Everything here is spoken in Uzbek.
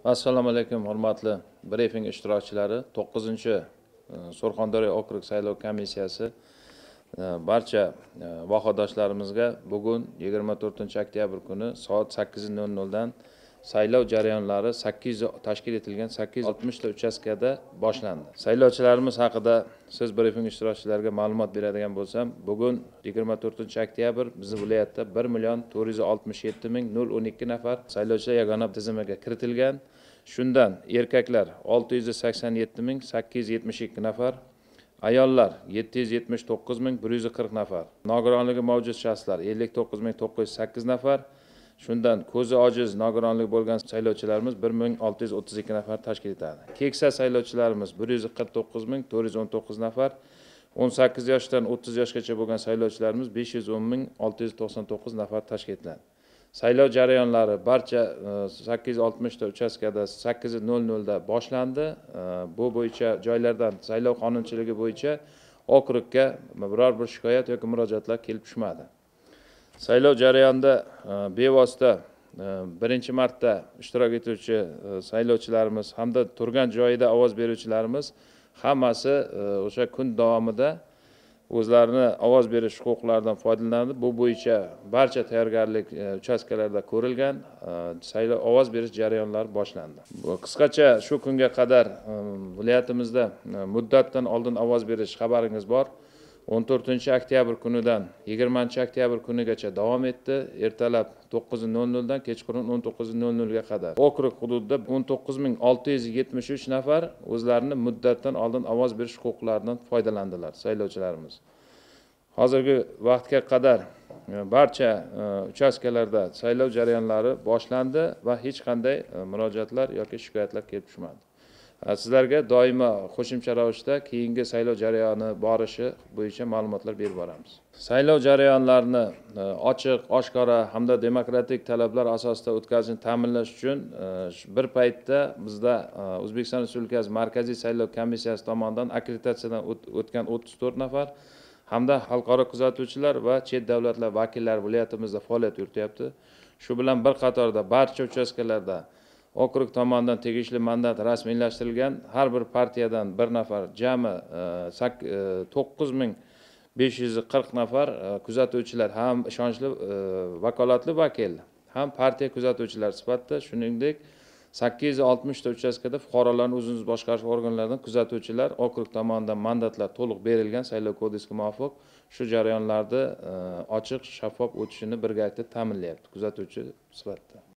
Assalomu alaykum, hurmatli brifing ishtirokchilari. 9-Surxondaryo okrug saylov komissiyasi barcha vohadoshlarimizga bugun 24-oktyabr kuni soat 8:00 dan saylov jarayonlari tashkil etilgan 860 ta uchastkada boshlandi. Saylovchilarimiz haqida siz brifing ishtirokchilariga ma'lumot beradigan bo'lsam, bugun 24-oktyabr bizning viloyatda 1,467,012 nafar saylovchilar yagona tizimiga kiritilgan. Shundan erkaklar 687,872 nafar, ayollar 779,140 nafar, nogironligi mavjud shaxslar 59,908 nafar. Shundan ko'zi ojiz nogironligi bo'lgan saylovchilarimiz 1,632 nafar tashkil etadi. Keksa saylovchilarimiz 149,419 nafar, 18 yoshdan 30 yoshgacha bo'lgan saylovchilarimiz 510,699 nafar tashkil etiladi. Saylov jarayonlari barcha 860 ta uchastkada 8:00 da boshlandi. Bu bo'yicha joylardan saylov qonunchiligi bo'yicha okrugga biror bir shikoyat yoki murojaatlar kelib tushmadi. Saylov jarayonida bevosita birinchi marta ishtirok etuvchi saylovchilarimiz hamda turgan joyida ovoz beruvchilarimiz hammasi o'sha kun davomida o'zlarini ovoz berish huquqlaridan foydalanadi. Bu bo'yicha barcha tayyorgarlik uchastkalarida ko'rilgan, saylov ovoz berish jarayonlari boshlandi. Qisqacha shu kunga qadar viloyatimizda muddatdan oldin ovoz berish xabaringiz bor. 14-oktyabr kunidan 20-oktyabr kunigacha davom etdi. Ertalab 9:00 dan kechqurun 19:00 ga qadar. Okrug hududida 19,673 nafar o'zlarini muddatdan oldin ovoz berish huquqlaridan foydalandilar saylovchilarimiz. Hozirgi vaqtga qadar barcha uchastkalarda saylov jarayonlari boshlandi va hech qanday murojaatlar yoki shikoyatlar kelib tushmadi. Sizlarga doimo qo'shimcha ravishda keyingi saylov jarayoni borishi bo'yicha ma'lumotlar berib boramiz. Saylov jarayonlarini ochiq, oshkora hamda demokratik talablar asosida o'tkazishni ta'minlash uchun bir paytda bizda O'zbekiston Respublikasi Markaziy saylov komissiyasi tomonidan akkreditatsiyadan o'tgan 34 nafar hamda xalqaro kuzatuvchilar va chet davlatlar vakillari viloyatimizda faoliyat yurityapti. Shu bilan bir qatorda barcha uchastkalarda okrug tomonidan tegishli mandat rasmiylashtirilgan har bir partiyadan bir nafar, jami 9,540 nafar kuzatuvchilar, ham ishonchli vakolatli vakil, ham partiya kuzatuvchilari sifatida, shuningdek 860 ta uchastkada fuqarolarning o'zini boshqarish organlaridan kuzatuvchilar okrug tomonidan mandatlar to'liq berilgan saylov kodeksiga muvofiq shu jarayonlarda ochiq, shaffof o'tishini birgalikda ta'minlayapti kuzatuvchi sifatida.